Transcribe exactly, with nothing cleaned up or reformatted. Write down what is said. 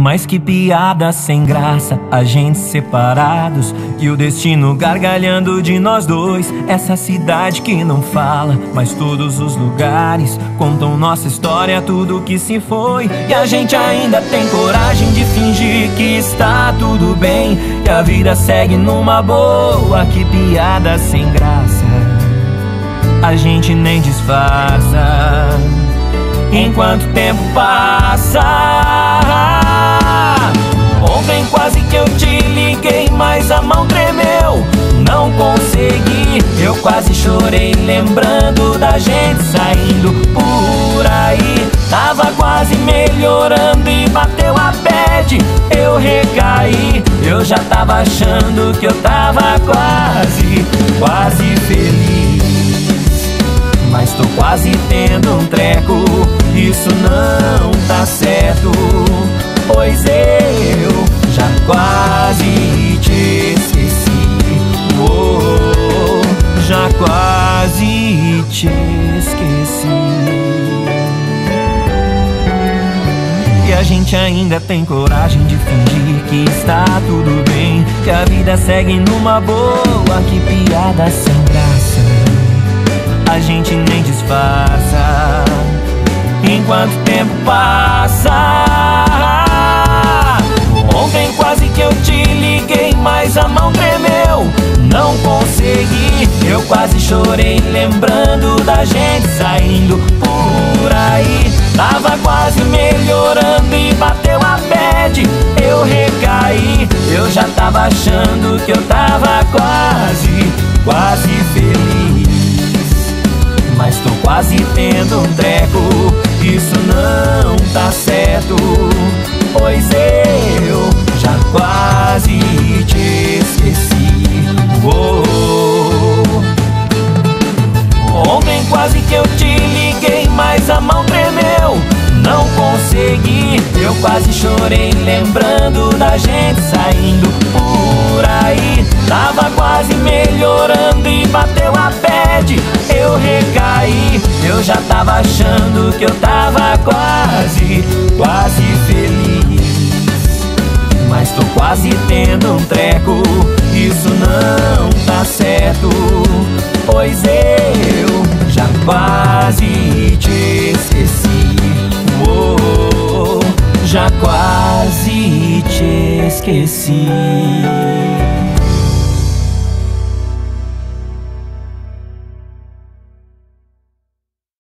Mas que piada sem graça, a gente separados e o destino gargalhando de nós dois. Essa cidade que não fala, mas todos os lugares contam nossa história, tudo que se foi. E a gente ainda tem coragem de fingir que está tudo bem, que a vida segue numa boa. Que piada sem graça, a gente nem disfarça enquanto o tempo passa. Ontem quase que eu te liguei, mas a mão tremeu, não consegui. Eu quase chorei lembrando da gente saindo por aí. Tava quase melhorando e bateu a bad, eu recaí. Eu já tava achando que eu tava quase, quase feliz, mas tô quase tendo um treco. Isso não tá certo, pois eu já quase te esqueci. Oh, já quase te esqueci. E a gente ainda tem coragem de fingir que está tudo bem, que a vida segue numa boa. Que piada sem graça, a gente nem disfarça enquanto o tempo passa. Ontem quase que eu te liguei, mas a mão tremeu, não consegui. Eu quase chorei lembrando da gente saindo por aí. Tava quase melhorando e bateu a bad, eu recaí. Eu já tava achando que eu tava quase, quase feliz, mas tô quase tendo um treco. Isso não tá certo, pois eu já quase te esqueci. Oh, ontem quase que eu te liguei, mas a mão tremeu, não consegui. Eu quase chorei lembrando da gente saindo por aí. Tava quase melhorando e bateu a bad, eu recaí. Eu já tava achando que eu tava quase, quase feliz, mas tô quase tendo um treco. Isso não tá certo, pois eu já quase te esqueci. Oh, já quase te esqueci.